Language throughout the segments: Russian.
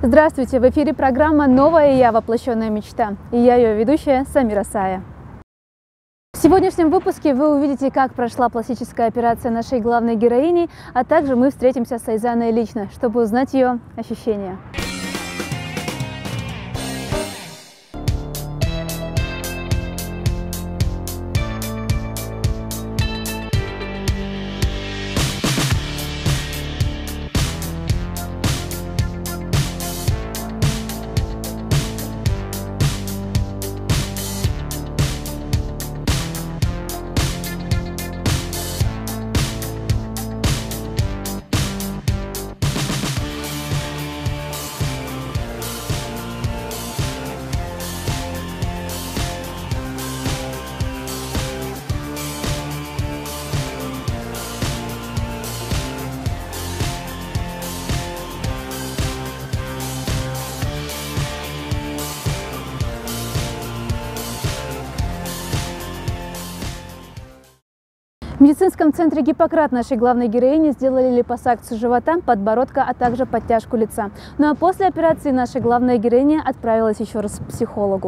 Здравствуйте! В эфире программа «Новая я. Воплощенная мечта». И я ее ведущая Самира Сая. В сегодняшнем выпуске вы увидите, как прошла пластическая операция нашей главной героини, а также мы встретимся с Айзаной лично, чтобы узнать ее ощущения. В медицинском центре «Гиппократ» нашей главной героине сделали липосакцию живота, подбородка, а также подтяжку лица. Ну а после операции наша главная героиня отправилась еще раз к психологу.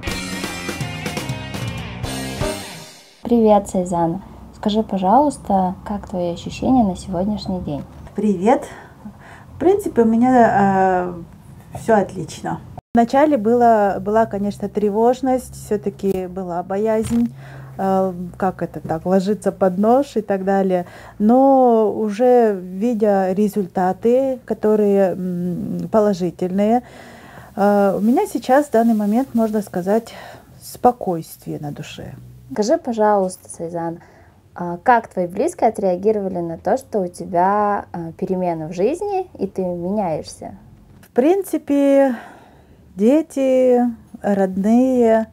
Привет, Айзана. Скажи, пожалуйста, как твои ощущения на сегодняшний день? Привет. В принципе, у меня все отлично. Вначале была, конечно, тревожность, все-таки была боязнь. Как это так, ложиться под нож и так далее. Но уже видя результаты, которые положительные, у меня сейчас в данный момент, можно сказать, спокойствие на душе. Скажи, пожалуйста, Айзана, как твои близкие отреагировали на то, что у тебя перемены в жизни и ты меняешься? В принципе, дети, родные,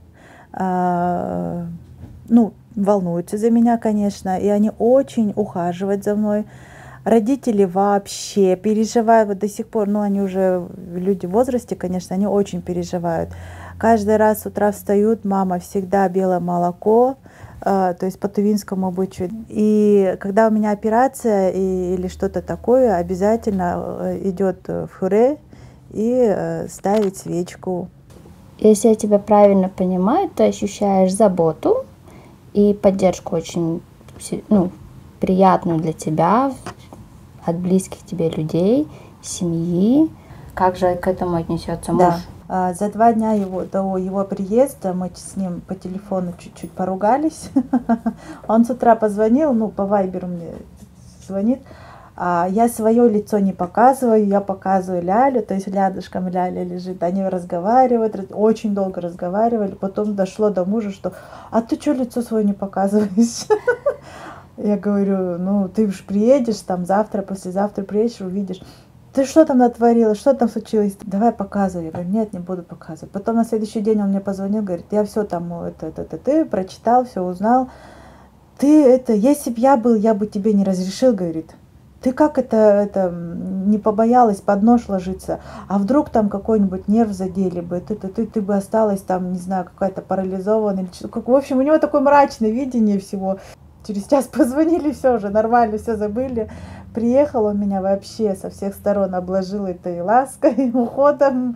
волнуются за меня, конечно, и они очень ухаживают за мной. Родители вообще переживают, вот до сих пор, они уже люди в возрасте, конечно, они очень переживают. Каждый раз с утра встают, мама всегда белое молоко, то есть по тувинскому обычаю. И когда у меня операция или что-то такое, обязательно идет в хуре и ставить свечку. Если я тебя правильно понимаю, ты ощущаешь заботу и поддержку очень приятную для тебя от близких тебе людей, семьи. Как же к этому отнесется муж? Да. За 2 дня до его приезда мы с ним по телефону чуть-чуть поругались. Он с утра позвонил, по вайберу мне звонит. Я свое лицо не показываю, я показываю Лялю, то есть рядышком Ляля лежит, они разговаривают, очень долго разговаривали, потом дошло до мужа, что «А ты что лицо свое не показываешь?» Я говорю, ты уж приедешь, там завтра, послезавтра приедешь, увидишь. Ты что там натворила, что там случилось? Давай показывай. Я говорю, нет, не буду показывать. Потом на следующий день он мне позвонил, говорит, я все там, ты прочитал, все узнал. Если бы я был, я бы тебе не разрешил, говорит. Ты как это не побоялась под нож ложиться, а вдруг там какой-нибудь нерв задели бы, ты бы осталась там, не знаю, какая-то парализованная. В общем, у него такое мрачное видение всего. Через час позвонили, все уже нормально, все забыли. Приехал он меня вообще со всех сторон обложил этой лаской, уходом.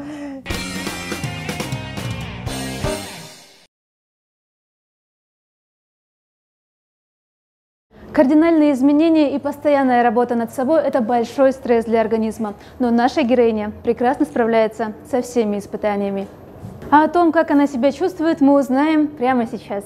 Кардинальные изменения и постоянная работа над собой – это большой стресс для организма. Но наша героиня прекрасно справляется со всеми испытаниями. А о том, как она себя чувствует, мы узнаем прямо сейчас.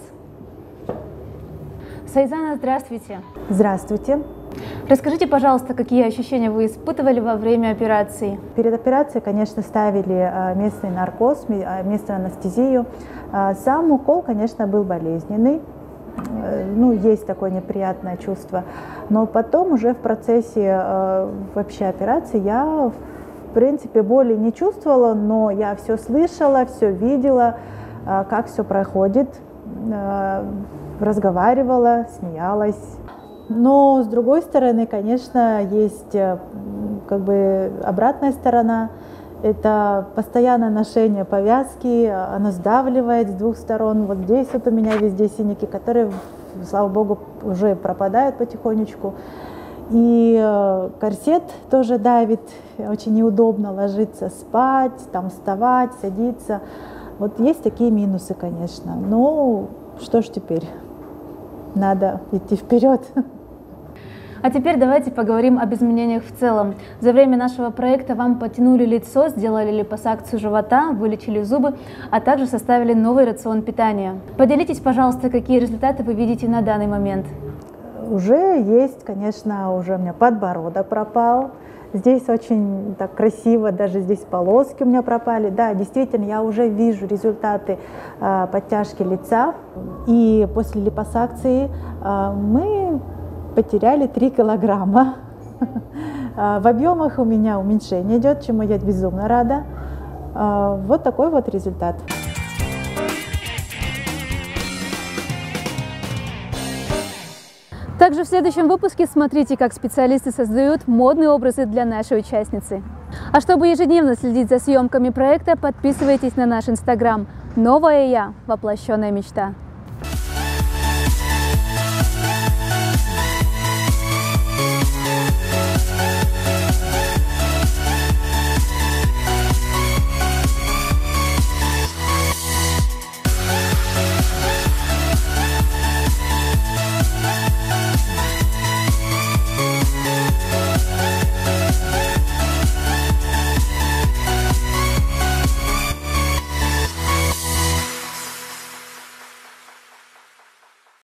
Айзана, здравствуйте. Здравствуйте. Расскажите, пожалуйста, какие ощущения вы испытывали во время операции? Перед операцией, конечно, ставили местный наркоз, местную анестезию. Сам укол, конечно, был болезненный. Есть такое неприятное чувство. Но потом уже в процессе вообще операции я, в принципе, боли не чувствовала, но я все слышала, все видела, как все проходит, разговаривала, смеялась. Но, с другой стороны, конечно, есть обратная сторона. Это постоянное ношение повязки, оно сдавливает с 2 сторон. Вот здесь вот у меня везде синяки, которые, слава богу, уже пропадают потихонечку. И корсет тоже давит, очень неудобно ложиться спать, там вставать, садиться. Вот есть такие минусы, конечно. Но что ж теперь, надо идти вперед. А теперь давайте поговорим об изменениях в целом. За время нашего проекта вам потянули лицо, сделали липосакцию живота, вылечили зубы, а также составили новый рацион питания. Поделитесь, пожалуйста, какие результаты вы видите на данный момент. Уже есть, конечно, уже у меня подбородок пропал. Здесь очень так красиво, даже здесь полоски у меня пропали. Да, действительно, я уже вижу результаты подтяжки лица. И после липосакции мы потеряли 3 килограмма. В объемах у меня уменьшение идет, чему я безумно рада. Вот такой вот результат. Также в следующем выпуске смотрите, как специалисты создают модные образы для нашей участницы. А чтобы ежедневно следить за съемками проекта, подписывайтесь на наш инстаграм. Новая я. Воплощенная мечта.